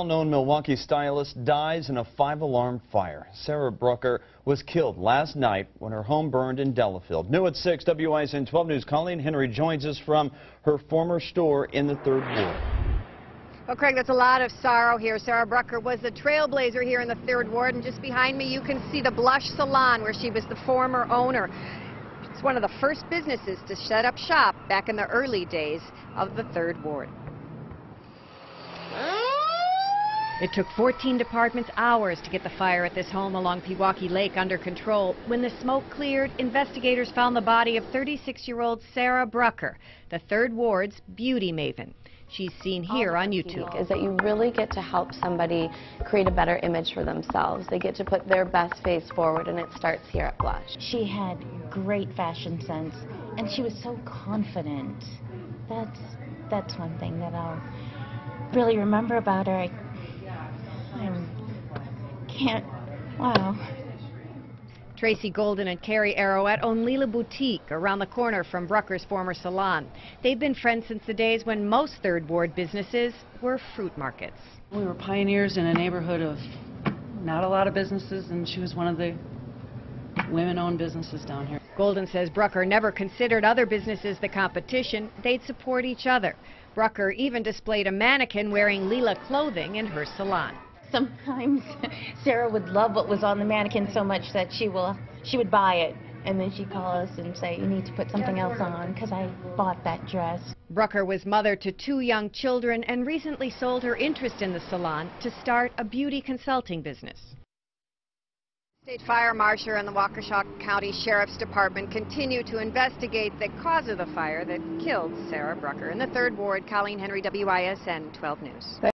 well-known Milwaukee stylist dies in a 5-alarm fire. Sarah Brucker was killed last night when her home burned in Delafield. New at 6, WISN 12 News' Colleen Henry joins us from her former store in the 3rd Ward. Well, Craig, that's a lot of sorrow here. Sarah Brucker was a trailblazer here in the 3rd Ward, and just behind me you can see the Blush Salon where she was the former owner. It's one of the first businesses to set up shop back in the early days of the 3rd Ward. It took 14 departments hours to get the fire at this home along Pewaukee Lake under control. When the smoke cleared, investigators found the body of 36-year-old Sarah Brucker, the 3rd Ward's beauty maven. She's seen here on YouTube. Is that you really get to help somebody create a better image for themselves. They get to put their best face forward, and it starts here at Blush. She had great fashion sense, and she was so confident. That's one thing that I'll really remember about her. I can't, wow. Tracy Golden and Carrie Arrowette own Lila Boutique around the corner from Brucker's former salon. They've been friends since the days when most 3rd Ward businesses were fruit markets. We were pioneers in a neighborhood of not a lot of businesses, and she was one of the women-owned businesses down here. Golden says Brucker never considered other businesses the competition. They'd support each other. Brucker even displayed a mannequin wearing Lila clothing in her salon. Sometimes Sarah would love what was on the mannequin so much that she would buy it, and then she'd call us and say, you need to put something else on because I bought that dress. Brucker was mother to 2 young children and recently sold her interest in the salon to start a beauty consulting business. State Fire Marshal and the Waukesha County Sheriff's Department continue to investigate the cause of the fire that killed Sarah Brucker. In the 3rd Ward, Colleen Henry, WISN 12 News.